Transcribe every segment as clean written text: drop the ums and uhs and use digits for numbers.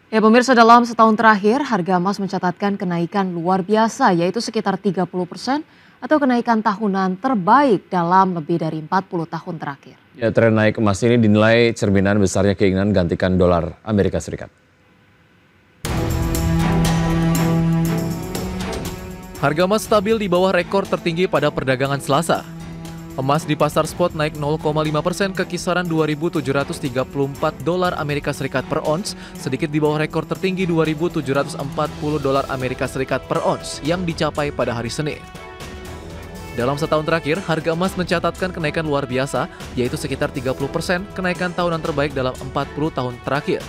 Ya pemirsa, dalam setahun terakhir harga emas mencatatkan kenaikan luar biasa yaitu sekitar 30% atau kenaikan tahunan terbaik dalam lebih dari 40 tahun terakhir. Ya, tren naik emas ini dinilai cerminan besarnya keinginan gantikan dolar Amerika Serikat. Harga emas stabil di bawah rekor tertinggi pada perdagangan Selasa. Emas di pasar spot naik 0,5% ke kisaran 2.734 dolar Amerika Serikat per ons, sedikit di bawah rekor tertinggi 2.740 dolar Amerika Serikat per ons yang dicapai pada hari Senin. Dalam setahun terakhir, harga emas mencatatkan kenaikan luar biasa, yaitu sekitar 30% kenaikan tahunan terbaik dalam 40 tahun terakhir.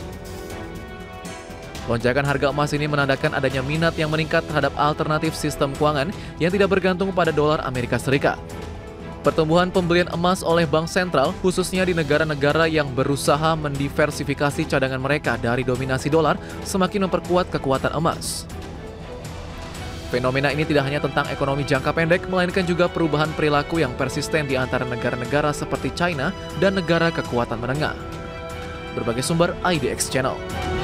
Lonjakan harga emas ini menandakan adanya minat yang meningkat terhadap alternatif sistem keuangan yang tidak bergantung pada dolar Amerika Serikat. Pertumbuhan pembelian emas oleh bank sentral, khususnya di negara-negara yang berusaha mendiversifikasi cadangan mereka dari dominasi dolar, semakin memperkuat kekuatan emas. Fenomena ini tidak hanya tentang ekonomi jangka pendek, melainkan juga perubahan perilaku yang persisten di antara negara-negara seperti China dan negara kekuatan menengah. Berbagai sumber IDX Channel.